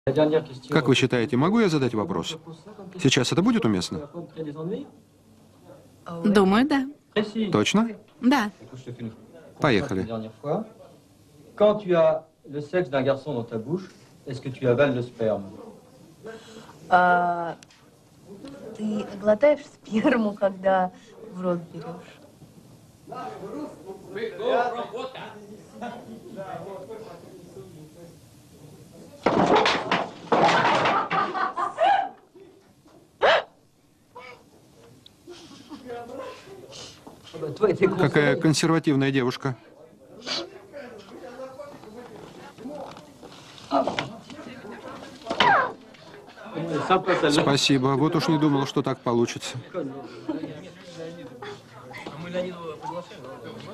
Как вы считаете, могу я задать вопрос? Сейчас это будет уместно? Думаю, да. Точно? Да. Поехали. Quand tu as le sexe d'un garçon dans ta bouche, est-ce que tu avales le sperme? Ты глотаешь сперму, когда в рот берешь? Какая консервативная девушка. Спасибо. Вот уж не думал, что так получится.